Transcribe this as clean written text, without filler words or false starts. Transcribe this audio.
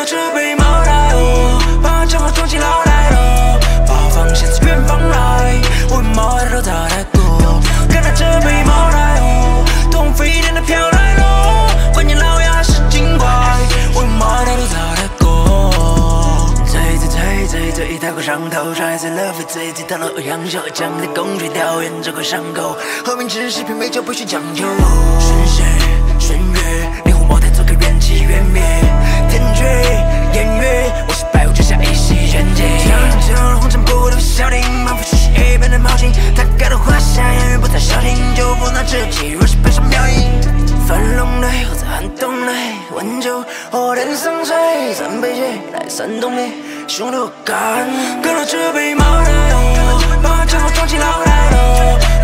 这杯茅台哦，把将我装进脑袋喽，把我放下自远方来，我用茅台都打太过，看到这杯茅台哦，东飞天的飘来喽，关键老鸭是精怪，我用茅台都打太过。醉一太过上头，穿在了飞醉，探了欧阳修，将的公爵调研这块伤口，后面只是品美酒不需讲究。神仙弦月，灵魂茅台做个缘起缘灭，天绝烟月，我是白雾之下一袭玄机。江城红尘不留小亭，仿佛是一般的豪情，他盖的华夏烟雨不再消停，就不拿志气，若是背上妙音。翻龙内，我在寒冬内，温酒火天上吹，三杯酒来三冬眠。兄弟我干，干了这杯茅台哦，把将我装进脑袋喽。